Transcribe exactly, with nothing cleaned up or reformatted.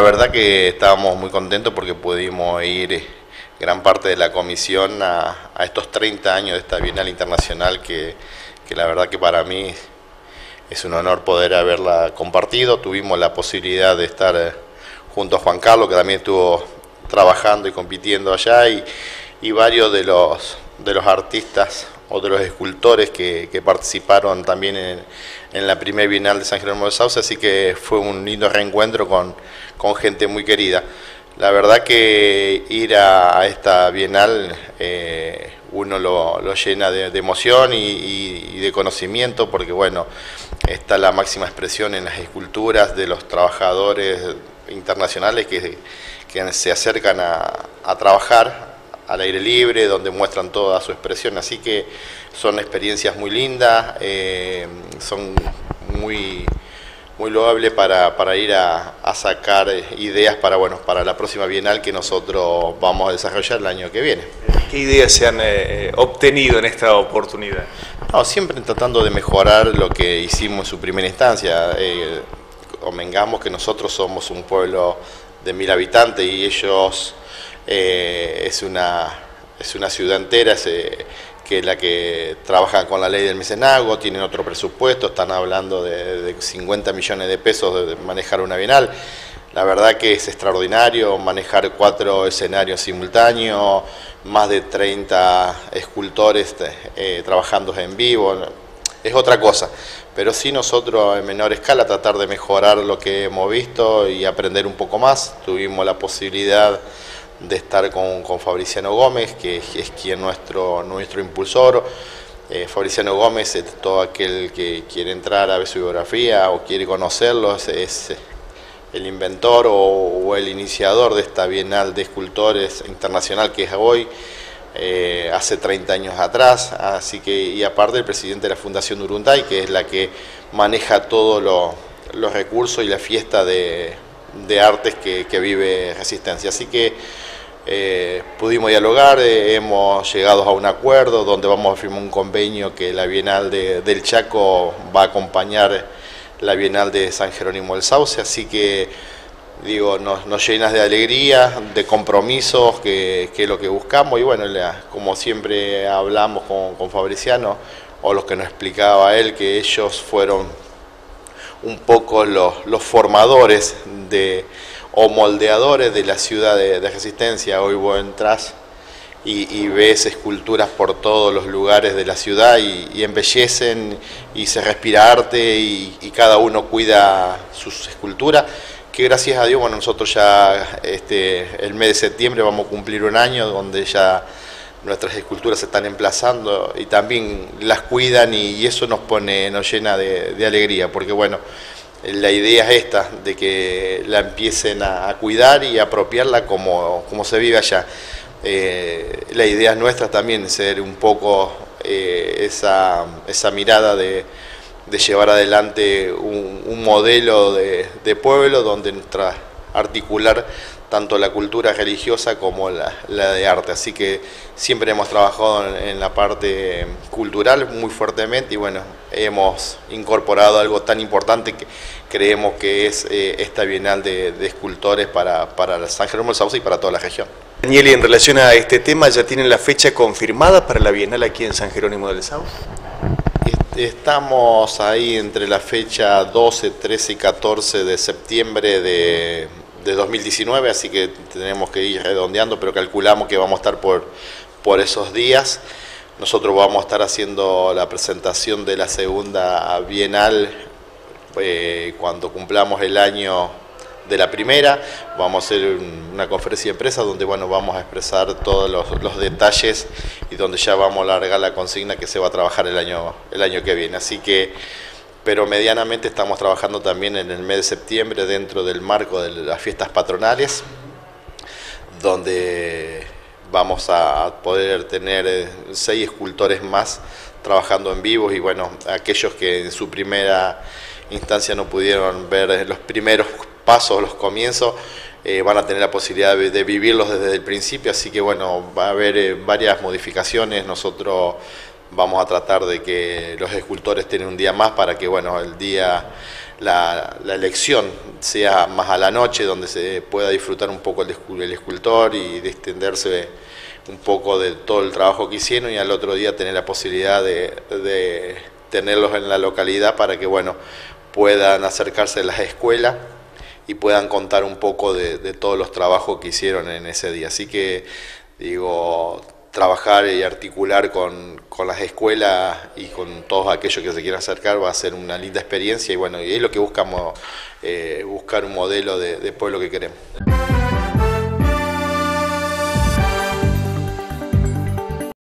verdad que estábamos muy contentos porque pudimos ir gran parte de la comisión a, a estos treinta años de esta Bienal Internacional que, que la verdad que para mí es un honor poder haberla compartido. Tuvimos la posibilidad de estar junto a Juan Carlos, que también estuvo trabajando y compitiendo allá, y, y varios de los, de los artistas o de los escultores que, que participaron también en, en la primera Bienal de San Jerónimo del Sauce, así que fue un lindo reencuentro con, con gente muy querida. La verdad que ir a, a esta Bienal eh, uno lo, lo llena de, de emoción y, y, y de conocimiento, porque bueno, está la máxima expresión en las esculturas de los trabajadores internacionales que, que se acercan a, a trabajar al aire libre, donde muestran toda su expresión, así que son experiencias muy lindas, eh, son muy, muy loables para, para ir a, a sacar ideas para, bueno, para la próxima Bienal que nosotros vamos a desarrollar el año que viene. ¿Qué ideas se han eh, obtenido en esta oportunidad? No, siempre tratando de mejorar lo que hicimos en su primera instancia. Eh, convengamos que nosotros somos un pueblo de mil habitantes y ellos eh, es, una, es una ciudad entera es, eh, que es la que trabaja con la ley del mecenazgo, tienen otro presupuesto, están hablando de, de cincuenta millones de pesos de manejar una Bienal. La verdad que es extraordinario manejar cuatro escenarios simultáneos, más de treinta escultores eh, trabajando en vivo, es otra cosa. Pero sí nosotros en menor escala tratar de mejorar lo que hemos visto y aprender un poco más. Tuvimos la posibilidad de estar con, con Fabriciano Gómez, que es quien nuestro, nuestro impulsor. Eh, Fabriciano Gómez es todo aquel que quiere entrar a ver su biografía o quiere conocerlo, es, es el inventor o, o el iniciador de esta Bienal de Escultores Internacional que es hoy, eh, hace treinta años atrás, así que, y aparte el presidente de la Fundación Urunday, que es la que maneja todos lo, los recursos y la fiesta de, de artes que, que vive Resistencia. Así que eh, pudimos dialogar, eh, hemos llegado a un acuerdo donde vamos a firmar un convenio que la Bienal de, del Chaco va a acompañar la Bienal de San Jerónimo del Sauce, así que digo, nos, nos llenas de alegría, de compromisos, que, que es lo que buscamos, y bueno, la, como siempre hablamos con, con Fabriciano, o los que nos explicaba él, que ellos fueron un poco los, los formadores de, o moldeadores de la ciudad de, de Resistencia. Hoy vos entrás Y, y ves esculturas por todos los lugares de la ciudad y, y embellecen y se respira arte y, y cada uno cuida sus esculturas, que gracias a Dios, bueno, nosotros ya este, el mes de septiembre vamos a cumplir un año donde ya nuestras esculturas se están emplazando y también las cuidan y, y eso nos pone, nos llena de, de alegría, porque bueno, la idea es esta, de que la empiecen a, a cuidar y a apropiarla como, como se vive allá. Eh, la idea nuestra también es ser un poco eh, esa, esa mirada de, de llevar adelante un, un modelo de, de pueblo donde entra articular tanto la cultura religiosa como la, la de arte. Así que siempre hemos trabajado en, en la parte cultural muy fuertemente y bueno, hemos incorporado algo tan importante que creemos que es eh, esta Bienal de, de escultores para, para San Jerónimo del Sauce y para toda la región. Daniel, y en relación a este tema, ¿ya tienen la fecha confirmada para la Bienal aquí en San Jerónimo del Sauce? Estamos ahí entre la fecha doce, trece y catorce de septiembre de, de dos mil diecinueve, así que tenemos que ir redondeando, pero calculamos que vamos a estar por, por esos días. Nosotros vamos a estar haciendo la presentación de la segunda Bienal eh, cuando cumplamos el año de la primera. Vamos a hacer una conferencia de prensa donde bueno, vamos a expresar todos los, los detalles y donde ya vamos a largar la consigna que se va a trabajar el año, el año que viene. Así que, pero medianamente estamos trabajando también en el mes de septiembre dentro del marco de las fiestas patronales, donde vamos a poder tener seis escultores más trabajando en vivo y bueno, aquellos que en su primera instancia no pudieron ver los primeros pasos, los comienzos, eh, van a tener la posibilidad de, de vivirlos desde el principio, así que bueno, va a haber eh, varias modificaciones. Nosotros vamos a tratar de que los escultores tengan un día más para que bueno, el día, la, la elección sea más a la noche, donde se pueda disfrutar un poco el, el escultor y extenderse un poco de todo el trabajo que hicieron, y al otro día tener la posibilidad de, de tenerlos en la localidad para que, bueno, puedan acercarse a las escuelas y puedan contar un poco de, de todos los trabajos que hicieron en ese día. Así que, digo, trabajar y articular con, con las escuelas y con todos aquellos que se quieran acercar va a ser una linda experiencia, y bueno, y es lo que buscamos, eh, buscar un modelo de, de pueblo que queremos.